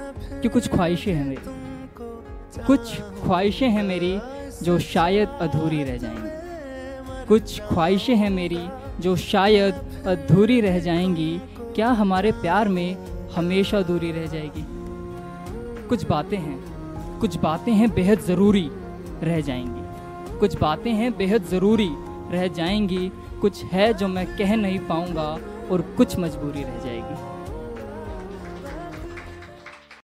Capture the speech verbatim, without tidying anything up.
कि कुछ ख्वाहिशें हैं मेरी, कुछ ख्वाहिशें हैं मेरी जो शायद अधूरी रह जाएंगी, कुछ ख्वाहिशें हैं मेरी जो शायद अधूरी रह जाएंगी। क्या हमारे प्यार में हमेशा दूरी रह जाएगी? कुछ बातें हैं, कुछ बातें हैं बेहद ज़रूरी रह जाएंगी, कुछ बातें हैं बेहद ज़रूरी रह जाएंगी। कुछ है जो मैं कह नहीं पाऊँगा और कुछ मजबूरी रह जाएगी।